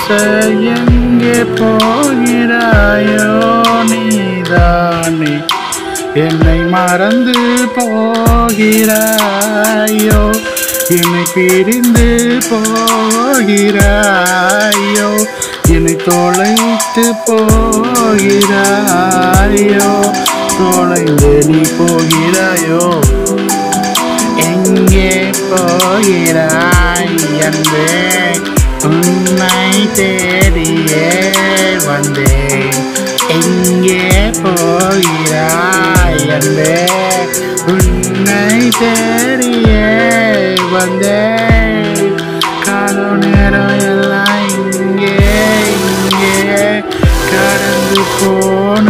எங்கே போகிறாயோ நீதானே என்னை மறந்து போகிறாயோ என்னை பிரிந்து போகிறாயோ என்னை தொலைத்து போகிறாயோ தொலைந்து நீ போகிறாயோ எங்கே போகிறாய் அன்பே உன்னை தேடியே வந்தேன் எங்கே போகிறாய் அன்பே உன்னை தேடியே வந்தேன் காலம் நேரம் எல்லாம் இங்கே கடந்து போன